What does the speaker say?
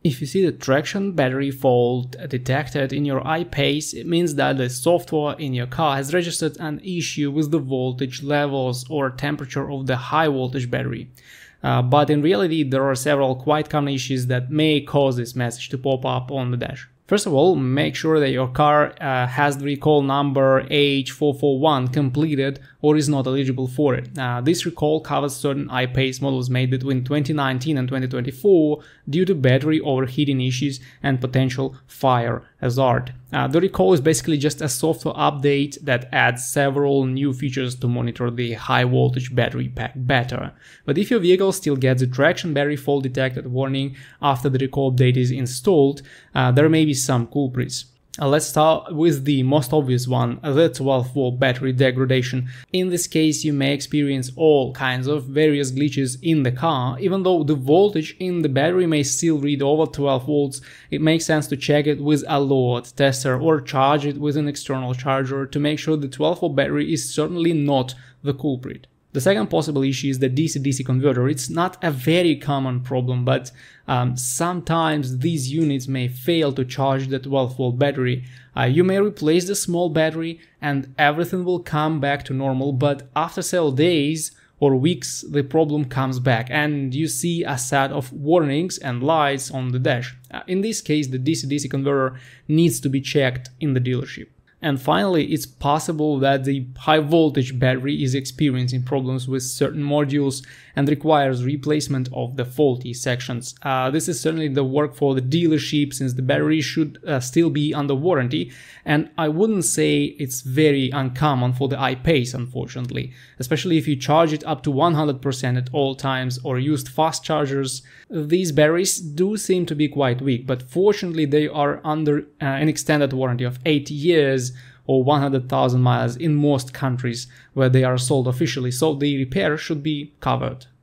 If you see the traction battery fault detected in your I-Pace, it means that the software in your car has registered an issue with the voltage levels or temperature of the high voltage battery. But in reality, there are several quite common issues that may cause this message to pop up on the dash. First of all, make sure that your car has the recall number H441 completed or is not eligible for it. This recall covers certain I-Pace models made between 2019 and 2024 due to battery overheating issues and potential fire hazard. The recall is basically just a software update that adds several new features to monitor the high voltage battery pack better. But if your vehicle still gets the traction battery fault detected warning after the recall update is installed, there may be some culprits. Let's start with the most obvious one, the 12-volt battery degradation. In this case, you may experience all kinds of various glitches in the car. Even though the voltage in the battery may still read over 12 volts, it makes sense to check it with a load tester or charge it with an external charger to make sure the 12-volt battery is certainly not the culprit. The second possible issue is the DC-DC converter. It's not a very common problem, but sometimes these units may fail to charge the 12-volt battery. You may replace the small battery and everything will come back to normal, but after several days or weeks the problem comes back and you see a set of warnings and lights on the dash. In this case, the DC-DC converter needs to be checked in the dealership. And finally, it's possible that the high voltage battery is experiencing problems with certain modules and requires replacement of the faulty sections. This is certainly the work for the dealership since the battery should still be under warranty, and I wouldn't say it's very uncommon for the I-Pace, unfortunately, especially if you charge it up to 100% at all times or used fast chargers. These batteries do seem to be quite weak, but fortunately they are under an extended warranty of 8 years or 100,000 miles in most countries where they are sold officially, so the repair should be covered.